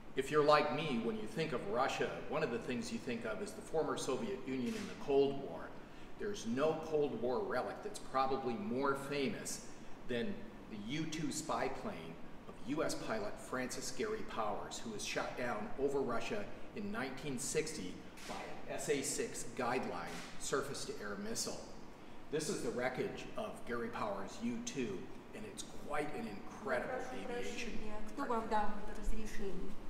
If you're like me, when you think of Russia, one of the things you think of is the former Soviet Union in the Cold War. There's no Cold War relic that's probably more famous than the U-2 spy plane of US pilot Francis Gary Powers, who was shot down over Russia in 1960 by an SA-6 Guideline surface-to-air missile. This is the wreckage of Gary Powers' U-2, and it's quite an incredible aviation. Кто вам дал это разрешение?